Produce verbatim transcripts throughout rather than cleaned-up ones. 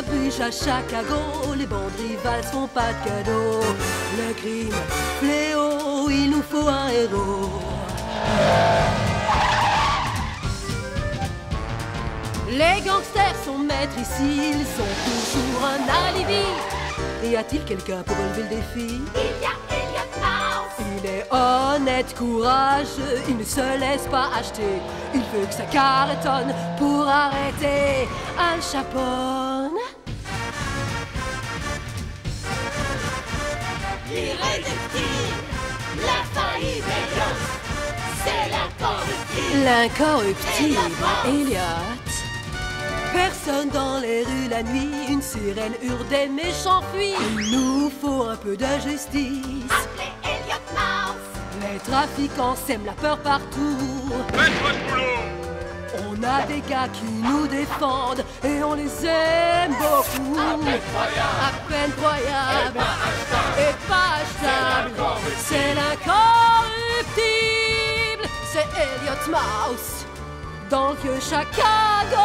biche à Chicago, les bandes rivales font pas de cadeaux. Le crime, fléau, il nous faut un héros. Les gangsters sont maîtres ici, ils ont toujours un alibi. Y a-t-il quelqu'un pour relever le défi? Il y a Elliot Mouse. Il est honnête, courageux, il ne se laisse pas acheter. Il veut que ça cartonne pour arrêter Al Capone. L'irréductible, l'infaillible Elliot, c'est l'incorruptible. L'incorruptible Elliot. Personne dans les rues la nuit, une sirène hurle, des méchants fuient. Il nous faut un peu de justice. Appelez Elliot Mouse. Les trafiquants sèment la peur partout. Faites votre boulot. On a des gars qui nous défendent et on les aime beaucoup. À peine croyable et pas achetable. C'est l'incorruptible, c'est Elliot Mouse dans le vieux Chicago.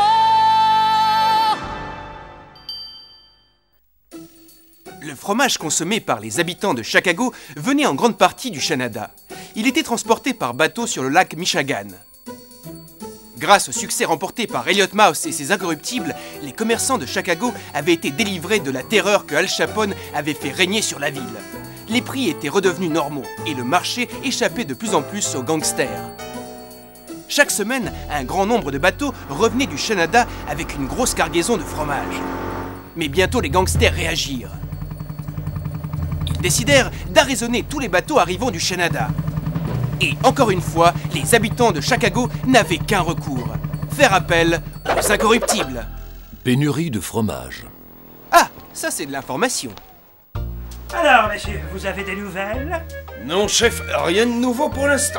Le fromage consommé par les habitants de Chicago venait en grande partie du Canada. Il était transporté par bateau sur le lac Michigan. Grâce au succès remporté par Elliot Mouse et ses incorruptibles, les commerçants de Chicago avaient été délivrés de la terreur que Al Capone avait fait régner sur la ville. Les prix étaient redevenus normaux et le marché échappait de plus en plus aux gangsters. Chaque semaine, un grand nombre de bateaux revenaient du Canada avec une grosse cargaison de fromage. Mais bientôt les gangsters réagirent. Ils décidèrent d'arraisonner tous les bateaux arrivant du Canada. Et encore une fois, les habitants de Chicago n'avaient qu'un recours. Faire appel aux incorruptibles. Pénurie de fromage. Ah, ça c'est de l'information. Alors, messieurs, vous avez des nouvelles? Non, chef, rien de nouveau pour l'instant.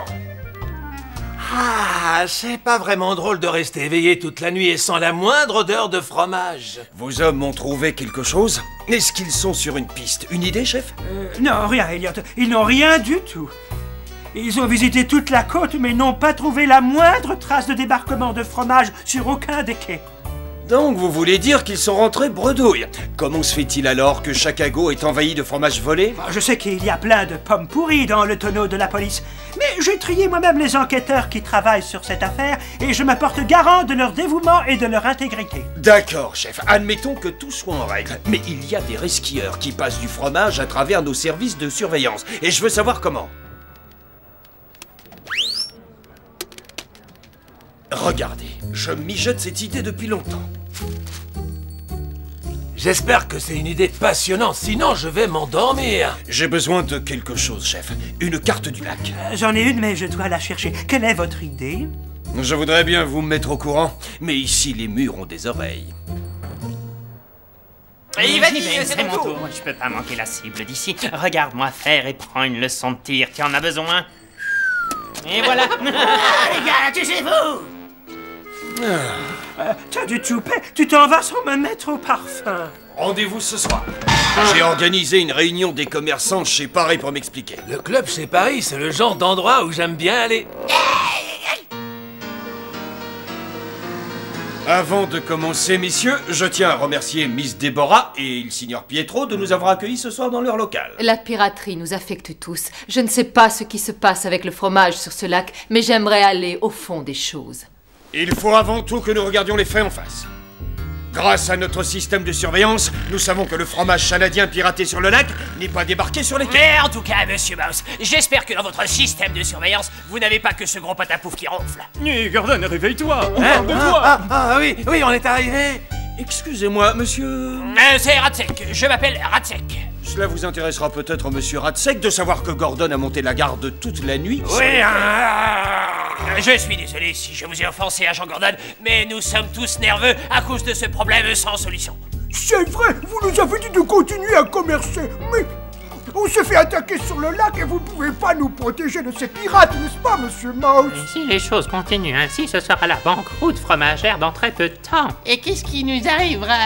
Ah, c'est pas vraiment drôle de rester éveillé toute la nuit et sans la moindre odeur de fromage. Vos hommes ont trouvé quelque chose? Est-ce qu'ils sont sur une piste? Une idée, chef? euh, Non, rien, Elliot. Ils n'ont rien du tout. Ils ont visité toute la côte, mais n'ont pas trouvé la moindre trace de débarquement de fromage sur aucun des quais. Donc vous voulez dire qu'ils sont rentrés bredouilles? Comment se fait-il alors que Chicago est envahi de fromage volé? Je sais qu'il y a plein de pommes pourries dans le tonneau de la police, mais j'ai trié moi-même les enquêteurs qui travaillent sur cette affaire et je me porte garant de leur dévouement et de leur intégrité. D'accord, chef. Admettons que tout soit en règle. Mais il y a des resquilleurs qui passent du fromage à travers nos services de surveillance. Et je veux savoir comment. Regardez, je mijote cette idée depuis longtemps. J'espère que c'est une idée passionnante, sinon je vais m'endormir. J'ai besoin de quelque chose, chef. Une carte du lac. Euh, J'en ai une, mais je dois la chercher. Quelle est votre idée? Je voudrais bien vous mettre au courant, mais ici les murs ont des oreilles. Et vas-y, c'est mon tour. Je peux pas manquer la cible d'ici. Regarde-moi faire et prends une leçon de tir. Tu en as besoin? Et voilà. Ah, les gars, touchez-vous! Euh, T'as du toupet? Tu t'en vas sans me mettre au parfum. Rendez-vous ce soir. J'ai organisé une réunion des commerçants chez Paris pour m'expliquer. Le club chez Paris, c'est le genre d'endroit où j'aime bien aller. Avant de commencer, messieurs, je tiens à remercier Miss Déborah et il signor Pietro de nous avoir accueillis ce soir dans leur local. La piraterie nous affecte tous. Je ne sais pas ce qui se passe avec le fromage sur ce lac, mais j'aimerais aller au fond des choses. Il faut avant tout que nous regardions les faits en face. Grâce à notre système de surveillance, nous savons que le fromage canadien piraté sur le lac n'est pas débarqué sur les quais. Mais en tout cas, monsieur Mouse, j'espère que dans votre système de surveillance, vous n'avez pas que ce gros patapouf qui ronfle. Hé, Gordon, réveille-toi. On Hein parle de ah, toi. ah, ah oui, oui, on est arrivé. Excusez-moi, monsieur... Euh, c'est Ratsek, je m'appelle Ratsek. Cela vous intéressera peut-être, monsieur Ratsek, de savoir que Gordon a monté la garde toute la nuit. Oui, euh, je suis désolé si je vous ai offensé, agent Gordon, mais nous sommes tous nerveux à cause de ce problème sans solution. C'est vrai, vous nous avez dit de continuer à commercer, mais on se fait attaquer sur le lac et vous ne pouvez pas nous protéger de ces pirates, n'est-ce pas, monsieur Mouse? Si les choses continuent ainsi, ce sera la banqueroute fromagère dans très peu de temps. Et qu'est-ce qui nous arrivera?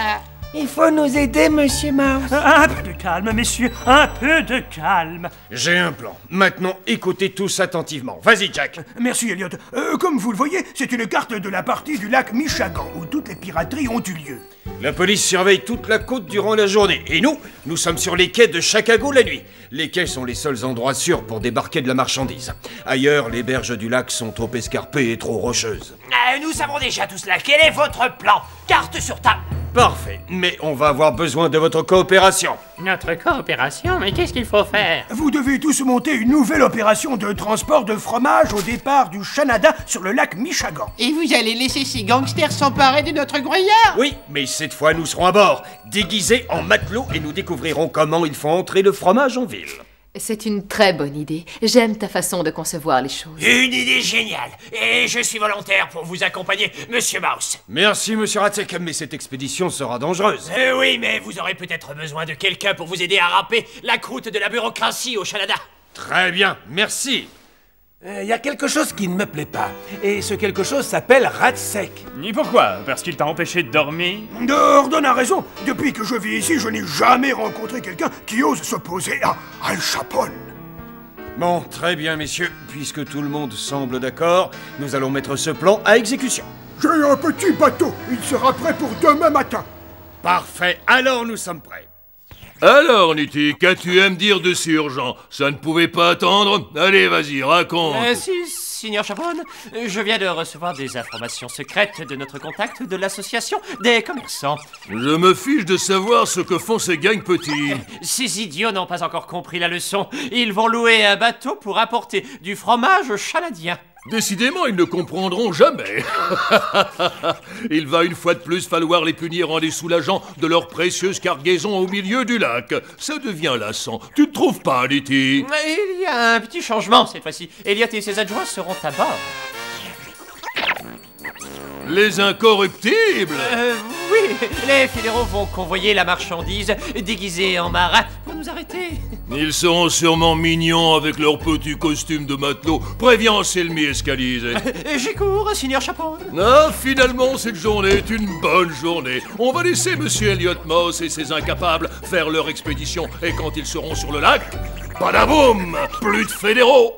Il faut nous aider, Monsieur Mouse. Un peu de calme, messieurs, un peu de calme. J'ai un plan. Maintenant, écoutez tous attentivement. Vas-y, Jack. Merci, Elliot. Euh, comme vous le voyez, c'est une carte de la partie du lac Michigan où toutes les pirateries ont eu lieu. La police surveille toute la côte durant la journée. Et nous, nous sommes sur les quais de Chicago la nuit. Les quais sont les seuls endroits sûrs pour débarquer de la marchandise. Ailleurs, les berges du lac sont trop escarpées et trop rocheuses. Euh, nous savons déjà tout cela. Quel est votre plan? Carte sur table. Parfait, mais on va avoir besoin de votre coopération. Notre coopération? Mais qu'est-ce qu'il faut faire? Vous devez tous monter une nouvelle opération de transport de fromage au départ du Canada sur le lac Michigan. Et vous allez laisser ces gangsters s'emparer de notre gruyère? Oui, mais cette fois nous serons à bord, déguisés en matelots, et nous découvrirons comment il faut entrer le fromage en ville. C'est une très bonne idée. J'aime ta façon de concevoir les choses. Une idée géniale. Et je suis volontaire pour vous accompagner, Monsieur Mouse. Merci, Monsieur Ratzek, mais cette expédition sera dangereuse. Euh, oui, mais vous aurez peut-être besoin de quelqu'un pour vous aider à râper la croûte de la bureaucratie au Canada. Très bien, merci. Il euh, y a quelque chose qui ne me plaît pas. Et ce quelque chose s'appelle Ratzek. Ni pourquoi? Parce qu'il t'a empêché de dormir? Gordon a raison. Depuis que je vis ici, je n'ai jamais rencontré quelqu'un qui ose s'opposer à Al Capone. Bon, très bien, messieurs. Puisque tout le monde semble d'accord, nous allons mettre ce plan à exécution. J'ai un petit bateau. Il sera prêt pour demain matin. Parfait. Alors nous sommes prêts. Alors, Nitty, qu'as-tu à me dire de si urgent? Ça ne pouvait pas attendre? Allez, vas-y, raconte. Euh, si, Signor Chapone, je viens de recevoir des informations secrètes de notre contact de l'association des commerçants. Je me fiche de savoir ce que font ces gangs petits. Ces idiots n'ont pas encore compris la leçon. Ils vont louer un bateau pour apporter du fromage canadien. Décidément, ils ne comprendront jamais. Il va une fois de plus falloir les punir en les soulageant de leur précieuse cargaison au milieu du lac. Ça devient lassant. Tu ne trouves pas, Nitty? Il y a un petit changement cette fois-ci. Elliot et ses adjoints seront à bord. Les incorruptibles? Euh, oui, les fédéraux vont convoyer la marchandise déguisée en marin pour nous arrêter. Ils seront sûrement mignons avec leurs petits costumes de matelot. Préviens Selmy Escalise. Euh, J'y cours, Signor Chapone. Ah, finalement, cette journée est une bonne journée. On va laisser Monsieur Elliot Mouse et ses incapables faire leur expédition. Et quand ils seront sur le lac, badaboum, plus de fédéraux.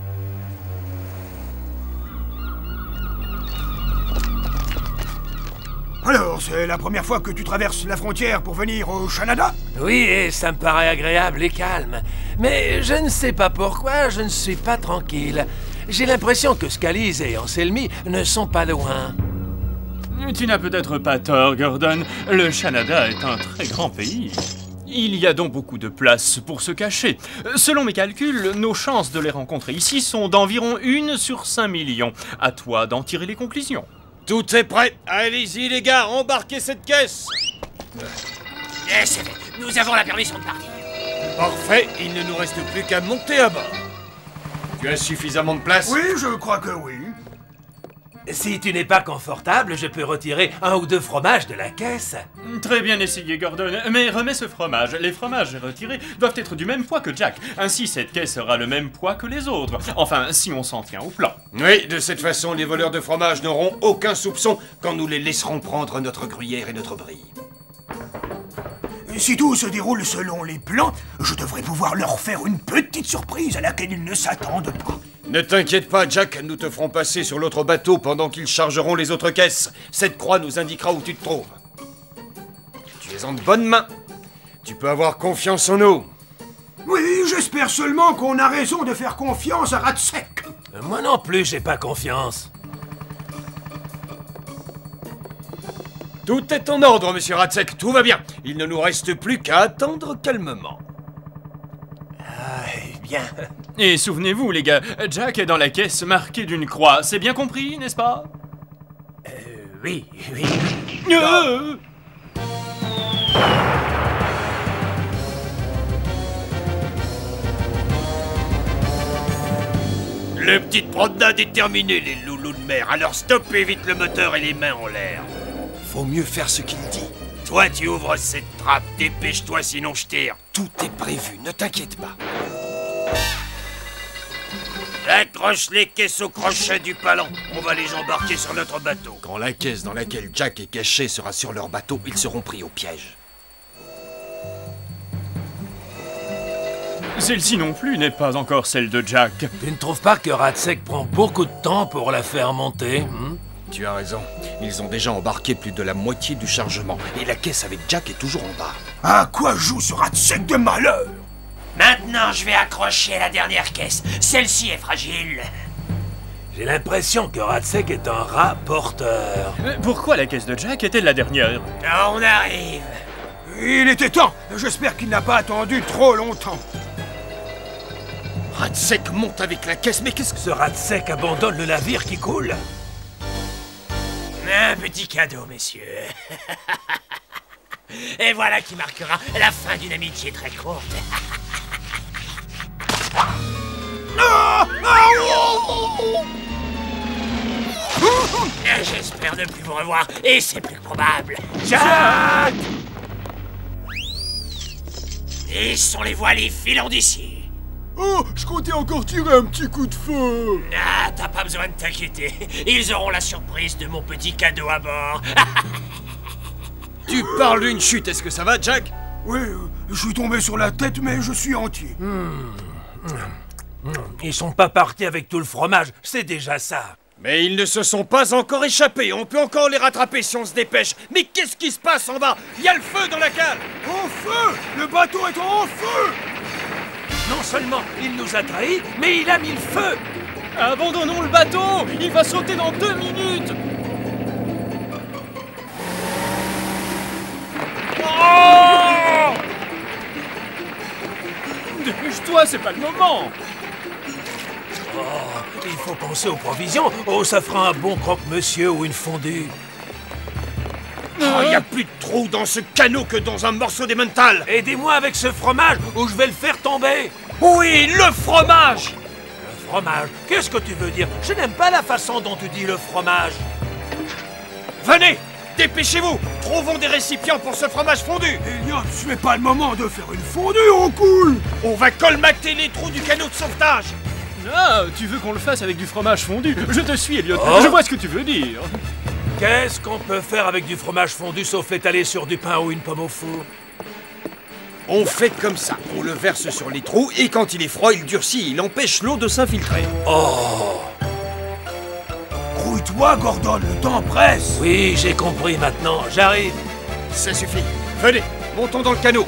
Alors, c'est la première fois que tu traverses la frontière pour venir au Canada? Oui, et ça me paraît agréable et calme. Mais je ne sais pas pourquoi, je ne suis pas tranquille. J'ai l'impression que Scalise et Anselmi ne sont pas loin. Tu n'as peut-être pas tort, Gordon. Le Canada est un très grand pays. Il y a donc beaucoup de place pour se cacher. Selon mes calculs, nos chances de les rencontrer ici sont d'environ une sur cinq millions. À toi d'en tirer les conclusions. Tout est prêt. Allez-y, les gars, embarquez cette caisse. Et c'est fait. Nous avons la permission de partir. Parfait, il ne nous reste plus qu'à monter à bord. Tu as suffisamment de place? Oui, je crois que oui. Si tu n'es pas confortable, je peux retirer un ou deux fromages de la caisse. Très bien essayé, Gordon. Mais remets ce fromage. Les fromages retirés doivent être du même poids que Jack. Ainsi, cette caisse aura le même poids que les autres. Enfin, si on s'en tient au plan. Oui, de cette façon, les voleurs de fromage n'auront aucun soupçon quand nous les laisserons prendre notre gruyère et notre brie. Si tout se déroule selon les plans, je devrais pouvoir leur faire une petite surprise à laquelle ils ne s'attendent pas. Ne t'inquiète pas, Jack, nous te ferons passer sur l'autre bateau pendant qu'ils chargeront les autres caisses. Cette croix nous indiquera où tu te trouves. Tu es en de bonnes mains. Tu peux avoir confiance en nous. Oui, j'espère seulement qu'on a raison de faire confiance à Ratzek. Moi non plus, j'ai pas confiance. Tout est en ordre, monsieur Ratzek, tout va bien. Il ne nous reste plus qu'à attendre calmement. Ah, bien. Et souvenez-vous, les gars, Jack est dans la caisse marquée d'une croix. C'est bien compris, n'est-ce pas? Euh, oui, oui. Euh La petite promenade est terminée, les loulous de mer. Alors stoppez vite le moteur et les mains en l'air. Faut mieux faire ce qu'il dit. Toi, tu ouvres cette trappe. Dépêche-toi, sinon je tire. Tout est prévu, ne t'inquiète pas. Accroche les caisses au crochet du palan. On va les embarquer sur notre bateau. Quand la caisse dans laquelle Jack est caché sera sur leur bateau, ils seront pris au piège. Celle-ci non plus n'est pas encore celle de Jack. Tu ne trouves pas que Ratsek prend beaucoup de temps pour la faire monter hmm? Tu as raison. Ils ont déjà embarqué plus de la moitié du chargement. Et la caisse avec Jack est toujours en bas. À quoi joue ce Ratsek de malheur? Maintenant, je vais accrocher la dernière caisse. Celle-ci est fragile. J'ai l'impression que Ratsek est un rat porteur. Mais pourquoi la caisse de Jack est-elle la dernière? On arrive. Il était temps. J'espère qu'il n'a pas attendu trop longtemps. Ratsek monte avec la caisse, mais qu'est-ce que... Ce Ratsek abandonne le navire qui coule. Un petit cadeau, messieurs. Et voilà qui marquera la fin d'une amitié très courte. J'espère ne plus vous revoir, et c'est plus probable. Jack! Ils sont les voiles, filons d'ici. Oh, je comptais encore tirer un petit coup de feu. Ah, t'as pas besoin de t'inquiéter. Ils auront la surprise de mon petit cadeau à bord. Tu parles d'une chute, est-ce que ça va, Jack? Oui, je suis tombé sur la tête, mais je suis entier. Hmm. Ils sont pas partis avec tout le fromage, c'est déjà ça. Mais ils ne se sont pas encore échappés. On peut encore les rattraper si on se dépêche. Mais qu'est-ce qui se passe en bas? Il y a le feu dans la cale. En feu! Le bateau est en feu! Non seulement il nous a trahis, mais il a mis le feu. Abandonnons le bateau! Il va sauter dans deux minutes! Oh! Dépêche-toi, c'est pas le moment! Oh, il faut penser aux provisions. Oh, ça fera un bon croque-monsieur ou une fondue. Oh, il y a plus de trou dans ce canot que dans un morceau d'emmental. Aidez-moi avec ce fromage ou je vais le faire tomber. Oui, le fromage! Le fromage? Qu'est-ce que tu veux dire? Je n'aime pas la façon dont tu dis le fromage. Venez! Dépêchez-vous! Trouvons des récipients pour ce fromage fondu! Elliot, ce n'est pas le moment de faire une fondue, on coule! On va colmater les trous du canot de sauvetage! Ah, tu veux qu'on le fasse avec du fromage fondu? Je te suis, Elliot. Oh. Je vois ce que tu veux dire. Qu'est-ce qu'on peut faire avec du fromage fondu sauf l'étaler sur du pain ou une pomme au four? On fait comme ça. On le verse sur les trous et quand il est froid, il durcit. Il empêche l'eau de s'infiltrer. Oh! Grouille-toi, Gordon, le temps presse! Oui, j'ai compris maintenant. J'arrive. Ça suffit. Venez, montons dans le canot.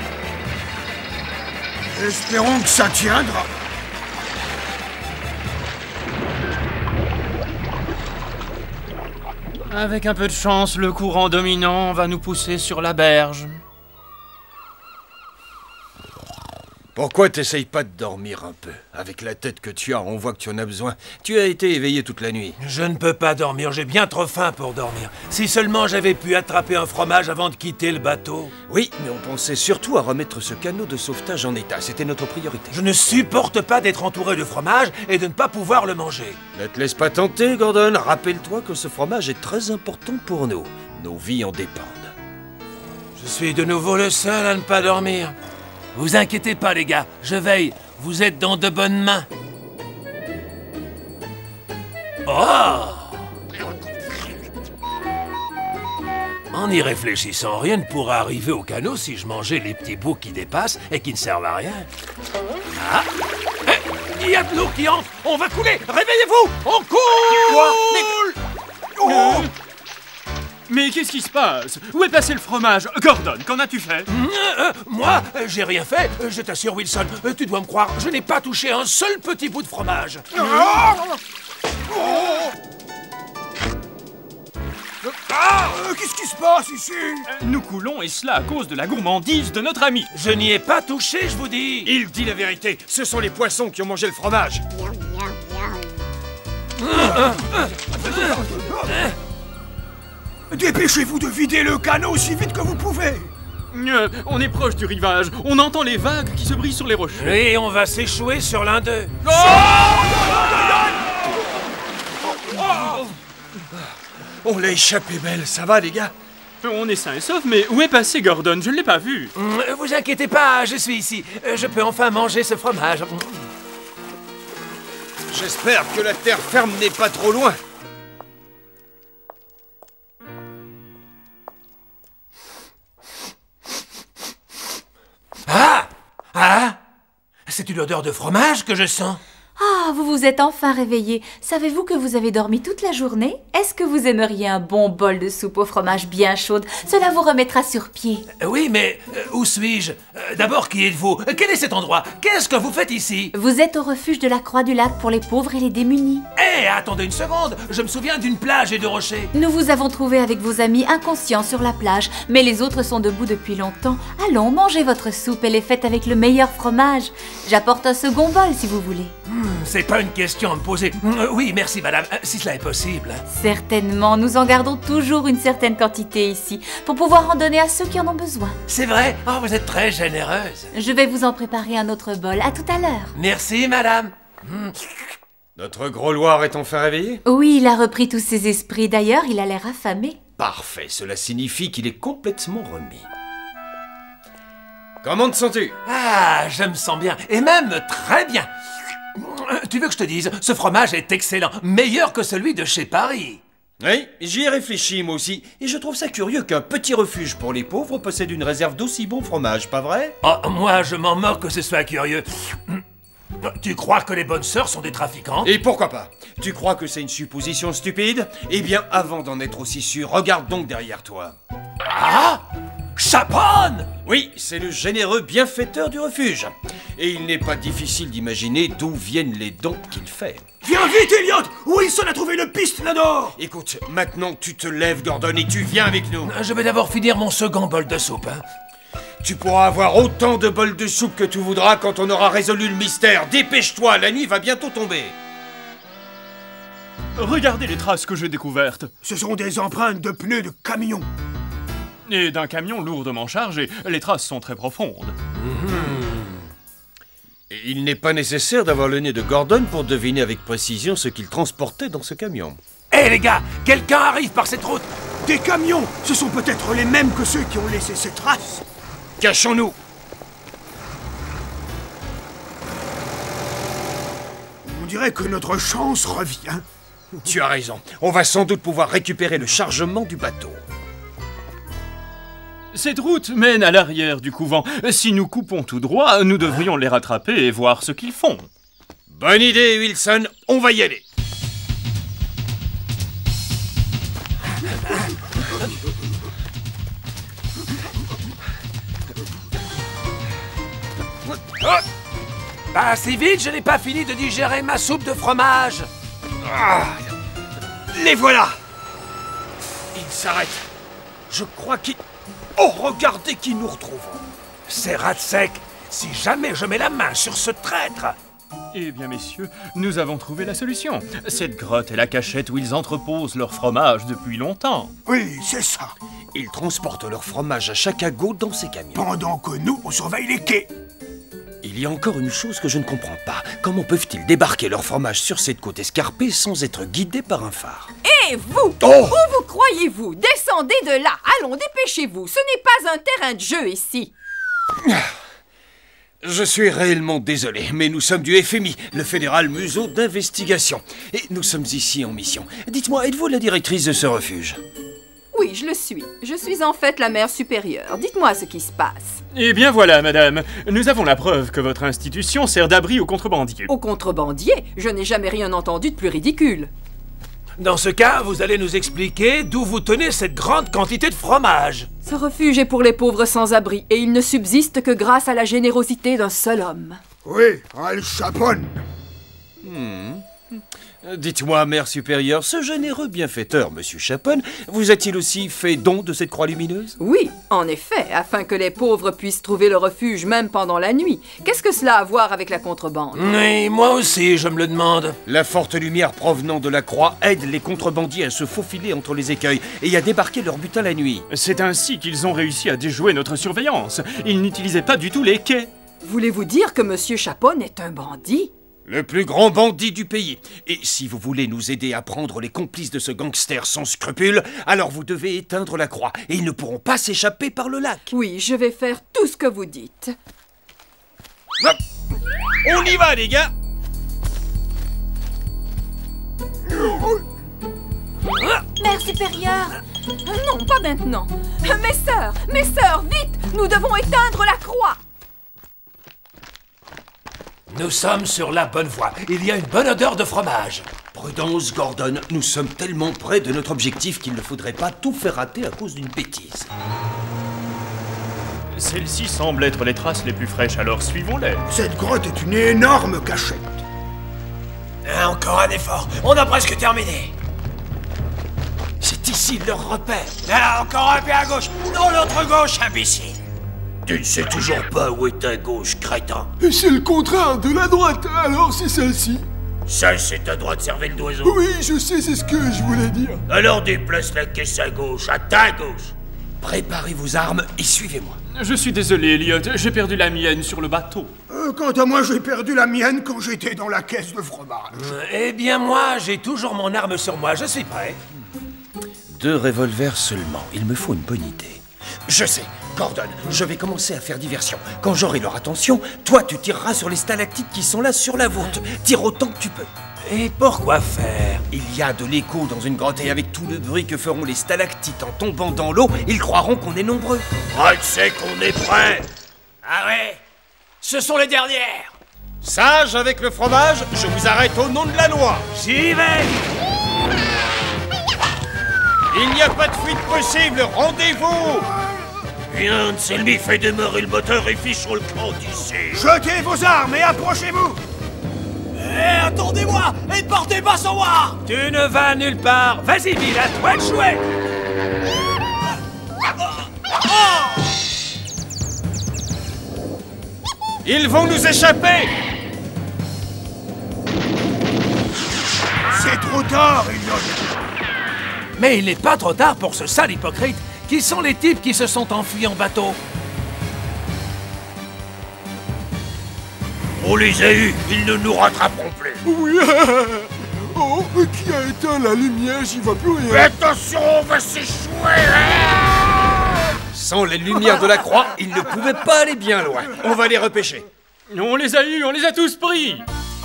Espérons que ça tiendra. Avec un peu de chance, le courant dominant va nous pousser sur la berge. Pourquoi t'essayes pas de dormir un peu? Avec la tête que tu as, on voit que tu en as besoin. Tu as été éveillé toute la nuit. Je ne peux pas dormir, j'ai bien trop faim pour dormir. Si seulement j'avais pu attraper un fromage avant de quitter le bateau. Oui, mais on pensait surtout à remettre ce canot de sauvetage en état. C'était notre priorité. Je ne supporte pas d'être entouré de fromage et de ne pas pouvoir le manger. Ne te laisse pas tenter, Gordon. Rappelle-toi que ce fromage est très important pour nous. Nos vies en dépendent. Je suis de nouveau le seul à ne pas dormir. Vous inquiétez pas, les gars, je veille. Vous êtes dans de bonnes mains. Oh! En y réfléchissant, rien ne pourra arriver au canot si je mangeais les petits bouts qui dépassent et qui ne servent à rien. Ah! Eh, il y a de l'eau qui entre! On va couler! Réveillez-vous! On coule! Quoi? Mais... Oh! Mais qu'est-ce qui se passe? Où est passé le fromage? Gordon, qu'en as-tu fait? euh, euh, Moi, euh, j'ai rien fait. Euh, je t'assure, Wilson, euh, tu dois me croire, je n'ai pas touché un seul petit bout de fromage. Oh oh ah, euh, qu'est-ce qui se passe ici? Nous coulons et cela à cause de la gourmandise de notre ami. Je n'y ai pas touché, je vous dis. Il dit la vérité. Ce sont les poissons qui ont mangé le fromage. Dépêchez-vous de vider le canot aussi vite que vous pouvez. Euh, on est proche du rivage. On entend les vagues qui se brisent sur les rochers. Et on va s'échouer sur l'un d'eux. Oh oh on l'a échappé belle. Ça va, les gars? On est sain et sauf, mais où est passé Gordon? Je ne l'ai pas vu. Ne vous inquiétez pas, je suis ici. Je peux enfin manger ce fromage. J'espère que la terre ferme n'est pas trop loin. Ah! Ah! C'est une odeur de fromage que je sens. Ah, vous vous êtes enfin réveillé. Savez-vous que vous avez dormi toute la journée? Est-ce que vous aimeriez un bon bol de soupe au fromage bien chaude? Cela vous remettra sur pied. Euh, oui, mais euh, où suis-je? euh, D'abord, qui êtes-vous? Euh, Quel est cet endroit? Qu'est-ce que vous faites ici? Vous êtes au refuge de la Croix du Lac pour les pauvres et les démunis. Hé, attendez une seconde. Je me souviens d'une plage et de rochers. Nous vous avons trouvé avec vos amis inconscients sur la plage, mais les autres sont debout depuis longtemps. Allons, mangez votre soupe, elle est faite avec le meilleur fromage. J'apporte un second bol si vous voulez. Hmm, c'est pas une question à me poser. Hmm, oui, merci madame, euh, si cela est possible. Certainement, nous en gardons toujours une certaine quantité ici, pour pouvoir en donner à ceux qui en ont besoin. C'est vrai? Oh, vous êtes très généreuse. Je vais vous en préparer un autre bol, à tout à l'heure. Merci madame. Hmm. Notre gros Loir est enfin réveillé? Oui, il a repris tous ses esprits, d'ailleurs, il a l'air affamé. Parfait, cela signifie qu'il est complètement remis. Comment te sens-tu? Ah, je me sens bien, et même très bien. Tu veux que je te dise, ce fromage est excellent, meilleur que celui de chez Paris. Oui, j'y ai réfléchi moi aussi, et je trouve ça curieux qu'un petit refuge pour les pauvres possède une réserve d'aussi bon fromage, pas vrai? Oh, moi je m'en moque que ce soit curieux. Tu crois que les bonnes sœurs sont des trafiquantes? Et pourquoi pas? Tu crois que c'est une supposition stupide? Eh bien, avant d'en être aussi sûr, regarde donc derrière toi. Ah! Chapon! Oui, c'est le généreux bienfaiteur du refuge. Et il n'est pas difficile d'imaginer d'où viennent les dons qu'il fait. Viens vite, Elliot! Wilson a trouvé une piste là-dedans! Écoute, maintenant tu te lèves, Gordon, et tu viens avec nous. Je vais d'abord finir mon second bol de soupe. Hein. Tu pourras avoir autant de bols de soupe que tu voudras quand on aura résolu le mystère. Dépêche-toi, la nuit va bientôt tomber. Regardez les traces que j'ai découvertes. Ce sont des empreintes de pneus de camion. Et d'un camion lourdement chargé, les traces sont très profondes. Mmh. Et il n'est pas nécessaire d'avoir le nez de Gordon pour deviner avec précision ce qu'il transportait dans ce camion. Hé hey, les gars, quelqu'un arrive par cette route. Des camions! Ce sont peut-être les mêmes que ceux qui ont laissé ces traces. Cachons-nous! On dirait que notre chance revient. Tu as raison. On va sans doute pouvoir récupérer le chargement du bateau. Cette route mène à l'arrière du couvent. Si nous coupons tout droit, nous devrions les rattraper et voir ce qu'ils font. Bonne idée, Wilson. On va y aller. Oh, pas assez vite, je n'ai pas fini de digérer ma soupe de fromage. Ah, les voilà. Ils s'arrêtent. Je crois qu'ils... Oh, regardez qui nous retrouvent. C'est Ratsec. Si jamais je mets la main sur ce traître... Eh bien, messieurs, nous avons trouvé la solution. Cette grotte est la cachette où ils entreposent leur fromage depuis longtemps. Oui, c'est ça. Ils transportent leur fromage à Chicago dans ces camions. Pendant que nous, on surveille les quais. Il y a encore une chose que je ne comprends pas. Comment peuvent-ils débarquer leur fromage sur cette côte escarpée sans être guidés par un phare? Et vous? Oh! Où vous croyez-vous? Descendez de là. Allons, dépêchez-vous. Ce n'est pas un terrain de jeu ici. Je suis réellement désolé, mais nous sommes du F M I, le Fédéral Museau d'Investigation. Et nous sommes ici en mission. Dites-moi, êtes-vous la directrice de ce refuge? Oui, je le suis. Je suis en fait la mère supérieure. Dites-moi ce qui se passe. Eh bien voilà, madame. Nous avons la preuve que votre institution sert d'abri aux contrebandiers. Aux contrebandiers? Je n'ai jamais rien entendu de plus ridicule. Dans ce cas, vous allez nous expliquer d'où vous tenez cette grande quantité de fromage. Ce refuge est pour les pauvres sans-abri, et il ne subsiste que grâce à la générosité d'un seul homme. Oui, Al Chapon. Hmm. Dites-moi, mère supérieure, ce généreux bienfaiteur, monsieur Chapon, vous a-t-il aussi fait don de cette croix lumineuse? Oui, en effet, afin que les pauvres puissent trouver le refuge même pendant la nuit. Qu'est-ce que cela a à voir avec la contrebande? Oui, moi aussi, je me le demande. La forte lumière provenant de la croix aide les contrebandiers à se faufiler entre les écueils et à débarquer leur butin la nuit. C'est ainsi qu'ils ont réussi à déjouer notre surveillance. Ils n'utilisaient pas du tout les quais. Voulez-vous dire que monsieur Chapon est un bandit? Le plus grand bandit du pays. Et si vous voulez nous aider à prendre les complices de ce gangster sans scrupules, alors vous devez éteindre la croix, et ils ne pourront pas s'échapper par le lac. Oui, je vais faire tout ce que vous dites. Hop! On y va, les gars! Mère supérieure! Non, pas maintenant. Mes sœurs, mes sœurs, vite! Nous devons éteindre la croix. Nous sommes sur la bonne voie. Il y a une bonne odeur de fromage. Prudence, Gordon. Nous sommes tellement près de notre objectif qu'il ne faudrait pas tout faire rater à cause d'une bêtise. Celles-ci semblent être les traces les plus fraîches, alors suivons-les. Cette grotte est une énorme cachette. Ah, encore un effort. On a presque terminé. C'est ici leur repère. Ah, encore un pied à gauche. Dans l'autre gauche, imbécile. Tu ne sais toujours pas où est ta gauche, crétin. C'est le contraire de la droite, alors c'est celle-ci. Ça, c'est ta droite, cervelle d'oiseau. Oui, je sais, c'est ce que je voulais dire. Alors déplace la caisse à gauche, à ta gauche. Préparez vos armes et suivez-moi. Je suis désolé, Elliot, j'ai perdu la mienne sur le bateau. Euh, quant à moi, j'ai perdu la mienne quand j'étais dans la caisse de fromage. Eh bien, moi, j'ai toujours mon arme sur moi. Je suis prêt. Deux revolvers seulement. Il me faut une bonne idée. Je sais, Gordon, je vais commencer à faire diversion. Quand j'aurai leur attention, toi, tu tireras sur les stalactites qui sont là sur la voûte. Tire autant que tu peux. Et pourquoi faire? Il y a de l'écho dans une grotte et avec tout le bruit que feront les stalactites en tombant dans l'eau, ils croiront qu'on est nombreux. Red sait qu'on est prêt. Ah ouais? Ce sont les dernières. Sage avec le fromage, je vous arrête au nom de la loi. J'y vais. Il n'y a pas de fuite possible, rendez-vous. Bien, Selby fait demeurer le moteur et fichons le camp d'ici. Jetez vos armes et approchez-vous. Eh, attendez-moi et ne portez pas son war. Tu ne vas nulle part. Vas-y, Bill, à toi de jouer. Ils vont nous échapper. C'est trop tard, Elliot. Mais il n'est pas trop tard pour ce sale hypocrite. Qui sont les types qui se sont enfuis en bateau? On les a eus, ils ne nous rattraperont plus. Oui. Oh, qui a éteint la lumière? J'y vois plus rien. Mais attention, on va s'échouer. Sans les lumières de la croix, ils ne pouvaient pas aller bien loin. On va les repêcher. On les a eus, on les a tous pris.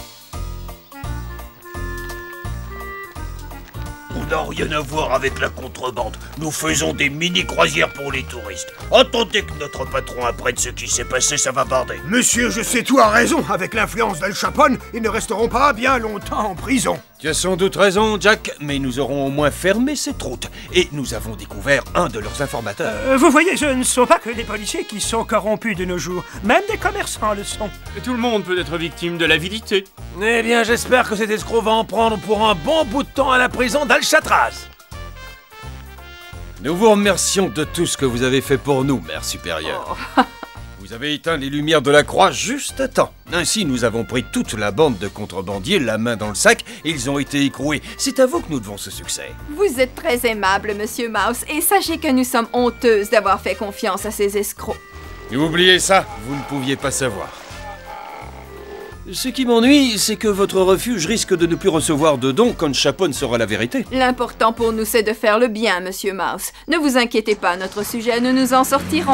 On n'a rien à voir avec la contrebande. Nous faisons des mini-croisières pour les touristes. Attendez que notre patron apprenne ce qui s'est passé, ça va barder. Monsieur, je sais tout a raison. Avec l'influence d'Al Capone, ils ne resteront pas bien longtemps en prison. Tu as sans doute raison, Jack, mais nous aurons au moins fermé cette route. Et nous avons découvert un de leurs informateurs. Euh, vous voyez, ce ne sont pas que des policiers qui sont corrompus de nos jours. Même des commerçants le sont. Et tout le monde peut être victime de l'avidité. Eh bien, j'espère que cet escroc va en prendre pour un bon bout de temps à la prison d'Alcatraz. Nous vous remercions de tout ce que vous avez fait pour nous, Mère supérieure. Oh. Vous avez éteint les lumières de la croix juste à temps. Ainsi, nous avons pris toute la bande de contrebandiers, la main dans le sac, et ils ont été écroués. C'est à vous que nous devons ce succès. Vous êtes très aimable, Monsieur Mouse, et sachez que nous sommes honteuses d'avoir fait confiance à ces escrocs. Oubliez ça, vous ne pouviez pas savoir. Ce qui m'ennuie, c'est que votre refuge risque de ne plus recevoir de dons quand Chapone saura la vérité. L'important pour nous, c'est de faire le bien, Monsieur Mouse. Ne vous inquiétez pas, notre sujet, nous nous en sortirons.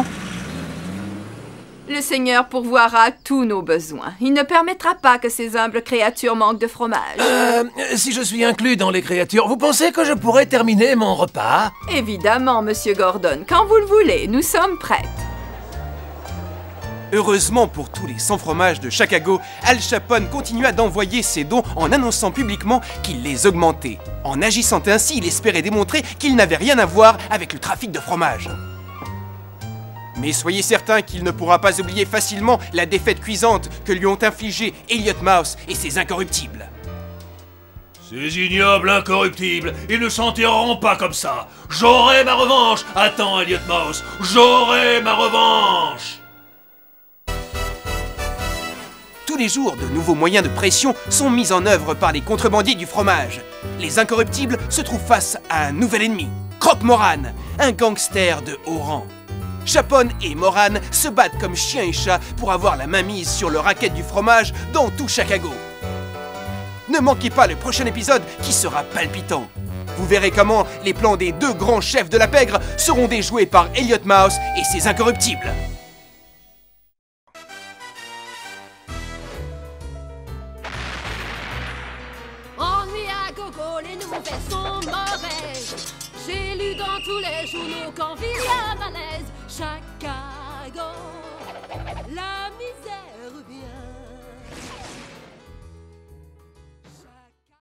Le Seigneur pourvoira tous nos besoins. Il ne permettra pas que ces humbles créatures manquent de fromage. Euh, si je suis inclus dans les créatures, vous pensez que je pourrais terminer mon repas? Évidemment, Monsieur Gordon. Quand vous le voulez, nous sommes prêtes. Heureusement pour tous les sans-fromage de Chicago, Al Capone continua d'envoyer ses dons en annonçant publiquement qu'il les augmentait. En agissant ainsi, il espérait démontrer qu'il n'avait rien à voir avec le trafic de fromage. Mais soyez certain qu'il ne pourra pas oublier facilement la défaite cuisante que lui ont infligée Elliot Mouse et ses incorruptibles. Ces ignobles incorruptibles, ils ne s'en tireront pas comme ça. J'aurai ma revanche. Attends, Elliot Mouse, j'aurai ma revanche. Tous les jours, de nouveaux moyens de pression sont mis en œuvre par les contrebandiers du fromage. Les incorruptibles se trouvent face à un nouvel ennemi, Croc Moran, un gangster de haut rang. Chapone et Moran se battent comme chien et chat pour avoir la main mise sur le racket du fromage dans tout Chicago. Ne manquez pas le prochain épisode qui sera palpitant. Vous verrez comment les plans des deux grands chefs de la pègre seront déjoués par Elliot Mouse et ses incorruptibles. Ennui à Chicago, les nouvelles sont mauvaises. J'ai lu dans tous les journaux qu'en ville y a malaise. Chicago, la misère.